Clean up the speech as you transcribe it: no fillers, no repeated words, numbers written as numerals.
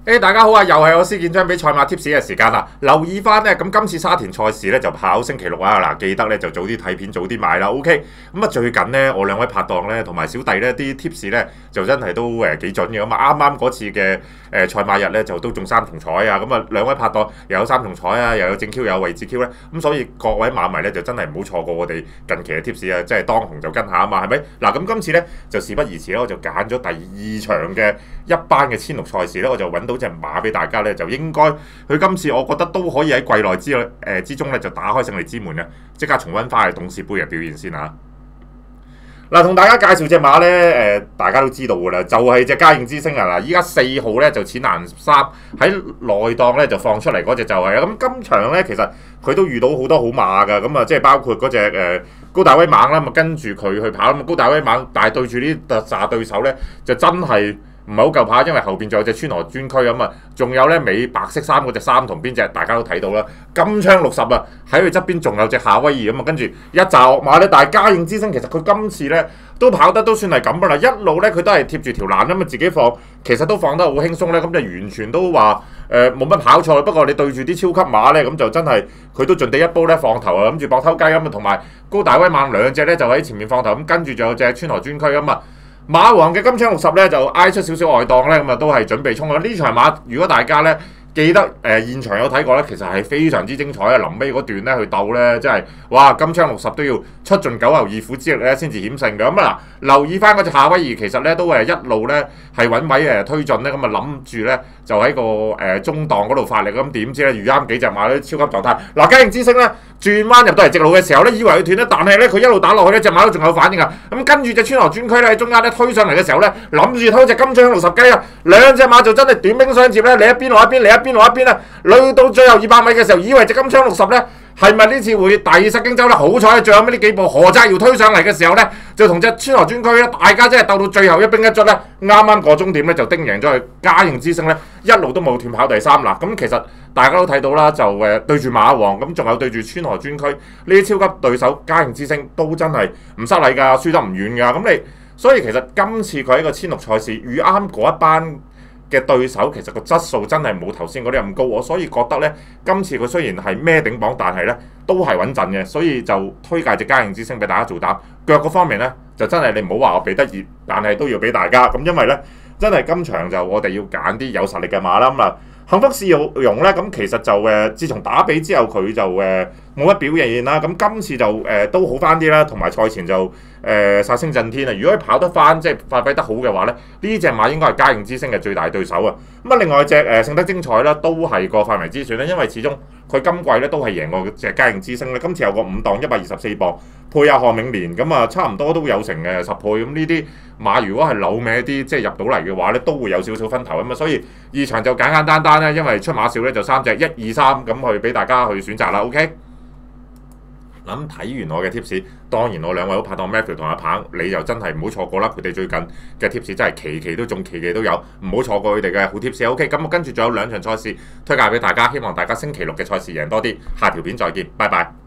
大家好啊！又係我施建章俾賽馬貼士嘅時間啦。留意翻呢，咁今次沙田賽事呢就跑星期六啊！嗱，記得呢就早啲睇片，早啲買啦。OK，咁啊最近呢，我兩位拍檔呢同埋小弟呢啲貼士呢就真係都幾準嘅。咁啊啱啱嗰次嘅賽馬日呢就都中三重彩啊！咁啊兩位拍檔又有三重彩啊，又有正 Q 又有位置 Q 呢。咁所以各位馬迷呢就真係唔好錯過我哋近期嘅貼士啊！即係當紅就跟下啊嘛，係咪？嗱咁今次呢就事不宜遲啦，我就揀咗第二場嘅一班嘅千六賽事呢，我就揾到隻馬俾大家咧，就應該佢今次我覺得都可以喺季內之中咧就打開勝利之門嘅，即刻重溫翻係董事杯嘅表現先嚇。嗱，同大家介紹隻馬咧，大家都知道㗎啦，就係隻嘉應之星啊！嗱，依家4號咧就淺藍3喺內檔咧就放出嚟嗰隻就係啦。咁今場咧其實佢都遇到好多好馬㗎，咁啊即係包括嗰隻高大威猛啦，咁跟住佢去跑咁高大威猛，但係對住呢特紮對手咧就真係唔係好夠跑，因為後邊仲有隻川河專區咁啊，仲有咧尾白色衫嗰隻三同邊隻大家都睇到啦，金槍60啊，喺佢側邊仲有隻夏威夷咁啊，跟住一紮惡馬咧，但係嘉應之星其實佢今次咧都跑得都算係咁噶啦，一路咧佢都係貼住條欄咁啊自己放，其實都放得好輕鬆咧，咁就完全都話冇乜跑錯。不過你對住啲超級馬咧，咁就真係佢都盡地一煲咧放頭啊，諗住搏偷雞咁啊，同埋高大威猛兩隻咧就喺前面放頭，咁跟住仲有隻川河專區咁啊。馬王嘅金槍60咧就挨出少少外檔咧，咁啊都係準備衝啊！呢場馬如果大家咧記得現場有睇過咧，其實係非常之精彩啊！臨尾嗰段咧去鬥咧，真係哇！金槍60都要出盡九牛二虎之力咧先至險勝嘅。咁啊嗱，留意翻嗰隻夏威夷，其實咧都係一路咧係揾位推進咧，咁啊諗住咧就喺個中檔嗰度發力，咁點知咧遇啱幾隻馬咧超級狀態。嗱，嘉應之星咧轉彎入到嚟直路嘅時候咧，以為佢斷咧，但係咧佢一路打落去咧，隻馬都仲有反應啊！咁跟住隻川河專區咧喺中間咧推上嚟嘅時候咧，諗住偷隻金槍60雞啊！兩隻馬就真係短兵相接咧，你一邊落一邊，你一邊落一邊啊！累到最後200米嘅時候，以為隻金槍60咧係咪呢次會大意失荊州咧？好彩最後尾呢幾步何澤堯推上嚟嘅時候咧，就同隻川河專區咧，大家真係鬥到最後一兵一卒咧，啱啱過終點咧就叮贏咗佢嘉應之星咧，一路都冇斷跑第3啦。咁其實大家都睇到啦，就對住馬王咁，仲有對住川河專區呢啲超級對手，嘉應之星都真係唔失禮㗎，輸得唔遠㗎。咁所以其實今次佢喺個千六賽事遇啱嗰一班嘅對手，其實個質素真係冇頭先嗰啲咁高，我所以覺得咧，今次佢雖然係孭頂榜，但係咧都係穩陣嘅，所以就推介隻嘉應之星俾大家做膽。腳嗰方面咧，就真係你唔好話我俾得熱，但係都要俾大家咁，因為咧真係今場就我哋要揀啲有實力嘅馬啦。咁啊，幸福試用咧，咁其實就自從打比之後佢就冇乜表現啦。咁今次就都好翻啲啦，同埋賽前就殺聲震天啊！如果佢跑得翻，即係發揮得好嘅話咧，呢隻馬應該係嘉應之星嘅最大對手啊！咁啊，另外隻勝得精彩啦，都係個範圍之選咧，因為始終佢今季咧都係贏過隻嘉應之星咧。今次有個5檔124磅，配下賀銘年，咁啊差唔多都有成10倍。咁呢啲馬如果係扭歪啲，即係入到嚟嘅話咧，都會有少少分頭咁啊。所以2場就簡簡單單咧，因為出馬少咧就3隻1、2、3咁去俾大家去選擇啦。OK。咁睇完我嘅貼士，當然我兩位好拍檔 Matthew 同阿鵬，你就真係唔好錯過啦！佢哋最近嘅貼士真係期期都中，期期都有，唔好錯過佢哋嘅好貼士。OK， 咁我跟住仲有2場賽事推介俾大家，希望大家星期六嘅賽事贏多啲。下條片再見，拜拜。